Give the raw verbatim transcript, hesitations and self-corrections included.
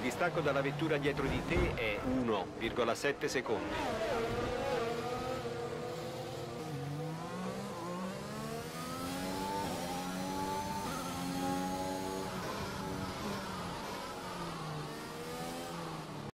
distacco dalla vettura dietro di te è uno virgola sette secondi.